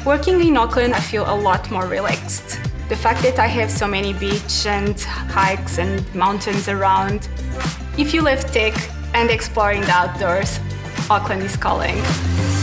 Working in Auckland, I feel a lot more relaxed. The fact that I have so many beaches and hikes and mountains around. If you love tech and exploring the outdoors, Auckland is calling.